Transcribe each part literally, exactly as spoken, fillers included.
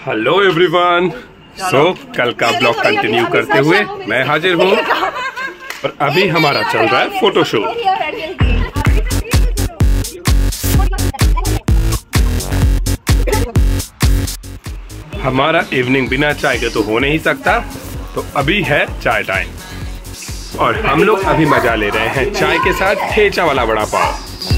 Hello everyone. सो कल का blog continue करते हुए मैं हाजिर हूँ और अभी हमारा चल रहा है फोटोशूट। हमारा इवनिंग बिना चाय के तो हो नहीं सकता, तो अभी है चाय टाइम और हम लोग अभी मजा ले रहे हैं चाय के साथ ठेचा वाला वड़ा पाव।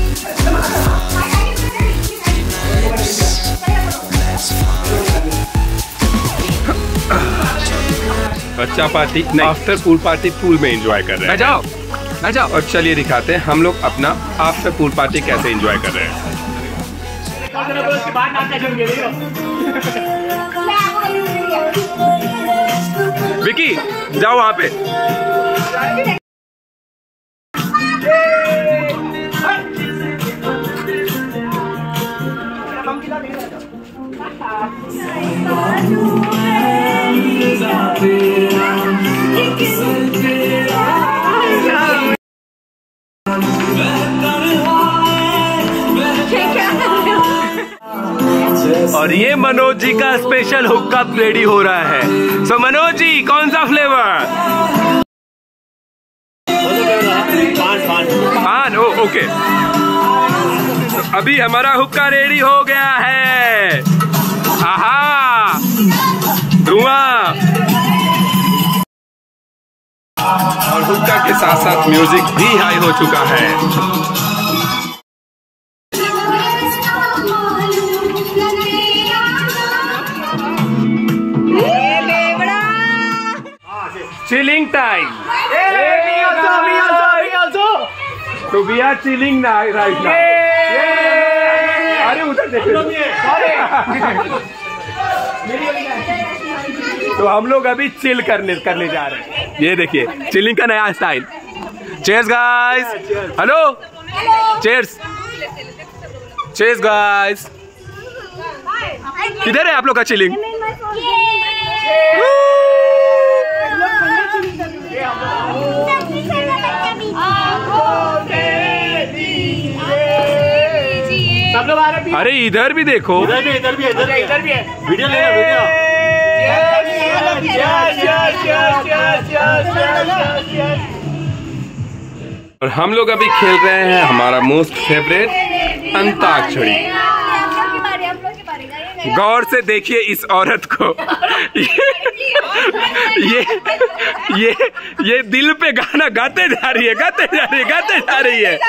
बच्चा party after pool party pool में एंजॉय कर रहे हैं। जाओ ना जाओ। और चलिए दिखाते हैं हम लोग अपना आफ्टर पूल पार्टी कैसे एंजॉय कर रहे हैं। विकी जाओ वहां पे। और ये मनोज जी का स्पेशल हुक्कअप रेडी हो रहा है। सो मनोज जी कौन सा फ्लेवर? पान। ओ ओके। तो अभी हमारा हुक्का रेडी हो गया है। आहा धुआं। और हुक्का के साथ साथ म्यूजिक भी हाई हो चुका है। Chilling time. So we are chilling now right now. अरे उधर देखो। तो हम लोग अभी चिल करने करने जा रहे हैं। ये देखिए चिलिंग का नया style. Cheers guys. Hello cheers. Cheers guys. किधर है आप लोग का चिलिंग? अरे इधर भी देखो। इधर भी इधर भी इधर इधर भी है। वीडियो लेना वीडियो। और हम लोग अभी खेल रहे हैं हमारा मोस्ट फेवरेट अंताक्षरी। गौर से देखिए इस औरत को। ये ये ये दिल पे गाना गाते जा रही है, गाते जा रही है, गाते जा रही है।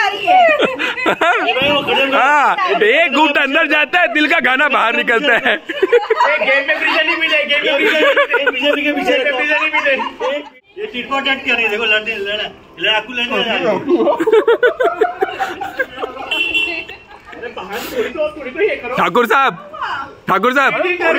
हाँ, एक घूंट अंदर जाता है, दिल का गाना बाहर निकलता है। गेम में प्रिजन नहीं मिले, गेम में प्रिजन के पीछे प्रिजन नहीं मिले। ये टिटफॉर टैट क्या नहीं, देखो लड़ने लड़ा लड़ाकू लड़ने जा रही है। ठाकुर साहब, ठाकुर साहब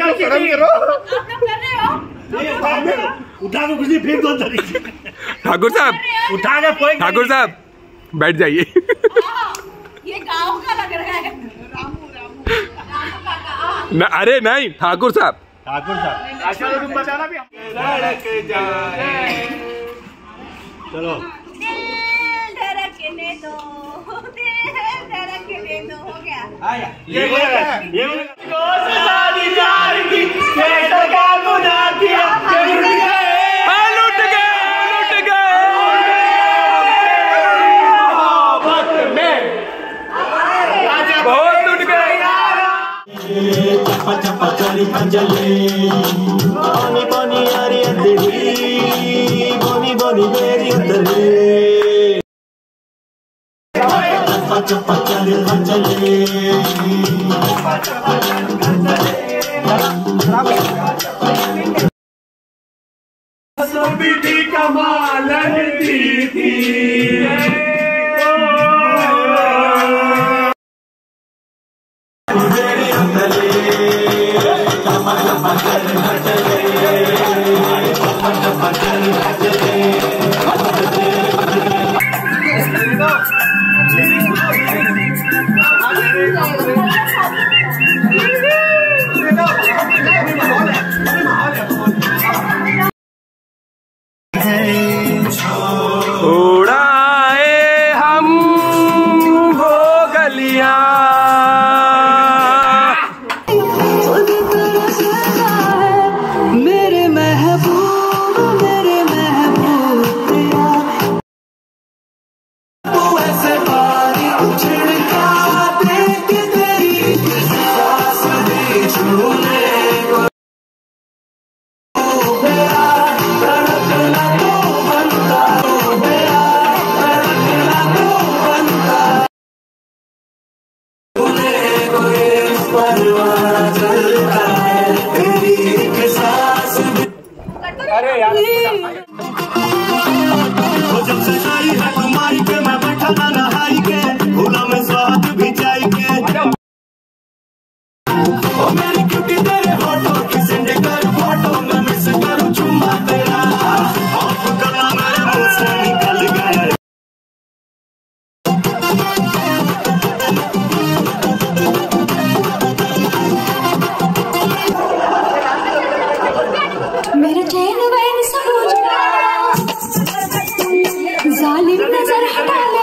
उठा के कुछ फिर दो तरीके। ठाकुर साहब उठा के ठाकुर साहब बैठ जाइए। ये गांव का लग रहा है। रामू रामू न, अरे नहीं ठाकुर साहब। ठाकुर साहब अच्छा तुम बचाना भी। चलो धड़कने दो, धड़कने दो। हो गया ये ये शादी प्यार की कैसा क्या गुनाह किया। लुट गए लुट गए मोहब्बत में बहुत लुट गए। चप्पा चप्पा चली पंजले पानी पानी यारी अंधेरी बोनी बोनी मेरी अंधेरी। चप्पा चली पंजले बीटी कमाल दी थी। उड़ाए हम वो गलियां। अरे यार जब से आई है तुम्हारी पे मैं बैठा था नहाई के भूला मैं स्वाद भी जाई के ओ मेरी क्यूटी तेरे होठों की सेंड कर फोटो मैं मिस करूं चुम्मा तेरा आप गला मेरे मुंह से निकल गए। मेरा चैन वैन सब उड़ गया, जालिम नजर हटा ले।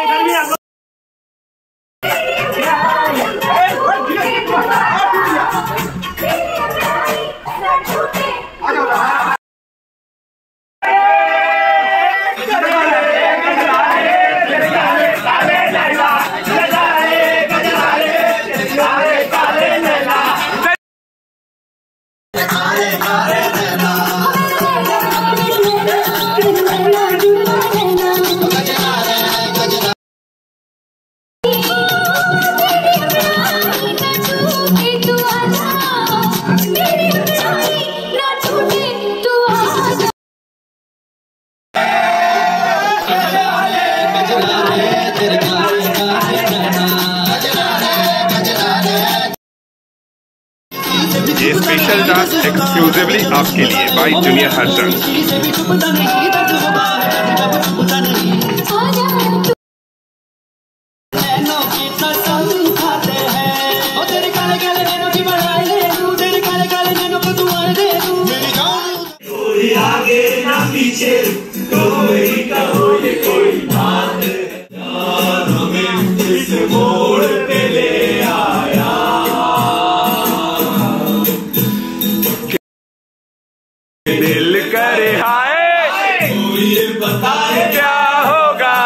ये स्पेशल डांस एक्सक्लूसिवली आपके लिए बाय जूनियर हर्षन। आगे ना पीछे कोई कहो ये कोई बात हमें इस मोड़ पे ले आया। दिल करे हाय ये बताए क्या होगा,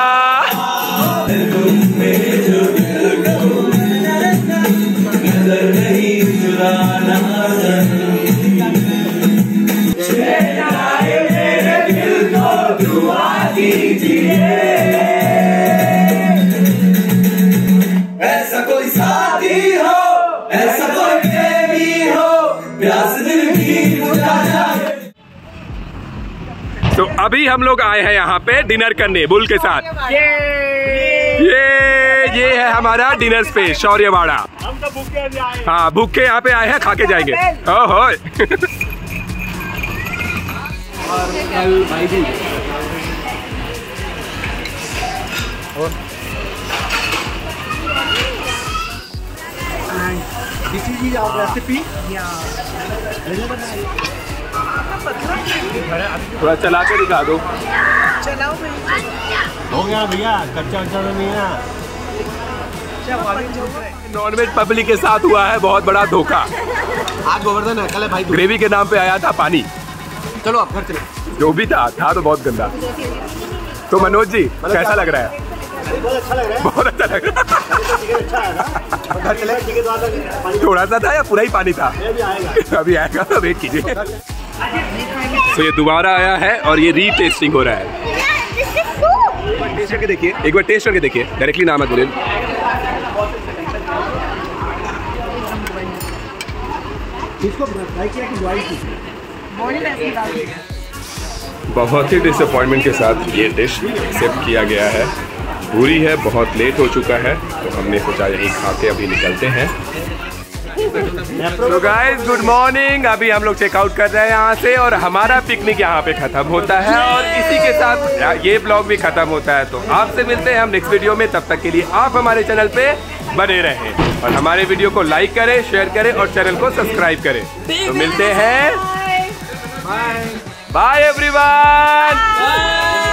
नजर नहीं चुराना मेरे दिल को दुआ कीजिए। ऐसा कोई साथी हो, ऐसा कोई प्रेमी हो, प्यास दिल की बुझा जाए। तो अभी हम लोग आए हैं यहाँ पे डिनर करने बुल के साथ। ये ये ये है हमारा डिनर स्पेस शौर्यवाड़ा। हम तो भूखे आए। हाँ भूखे यहाँ पे आए हैं, खा के जाएंगे। ओहो और कल भाई भी This is our recipe. थोड़ा चला के दिखा दो। हो गया भैया, कच्चा कच्चा नहीं है। नॉनवेज पब्लिक के साथ हुआ है बहुत बड़ा धोखा। आज गोवर्धन है, कल है भाई। ग्रेवी के नाम पे आया था पानी। चलो आप घर चले। जो भी था था तो बहुत गंदा। तो मनोज जी कैसा लग रहा है? बहुत अच्छा लग रहा है। बहुत अच्छा लग रहा है। अच्छा आएगा। घर चले ठीक है तो आधा पानी थोड़ा सा था या पूरा ही पानी था? अभी आएगा। अभी आएगा तो वेट कीजिए। तो ये दोबारा आया है और ये रीटेस्टिंग हो रहा है। टेस्ट करके देखिए, एक बार टेस्ट करके देखिए। डायरेक्टली नाम है बोले। इसको फ्राई किया कि बॉइल की? बहुत ही डिसअपॉइंटमेंट के साथ ये डिश एक्सेप्ट किया गया है। पूरी है, बहुत लेट हो चुका है तो हमने सोचा यही खा के अभी निकलते हैं। तो गाइस गुड मॉर्निंग। अभी हम लोग चेकआउट कर रहे हैं यहाँ से और हमारा पिकनिक यहाँ पे खत्म होता है और इसी के साथ ये ब्लॉग भी खत्म होता है। तो आपसे मिलते हैं हम नेक्स्ट वीडियो में। तब तक के लिए आप हमारे चैनल पे बने रहें और हमारे वीडियो को लाइक करें, शेयर करें और चैनल को सब्सक्राइब करें। तो मिलते हैं। Bye everyone.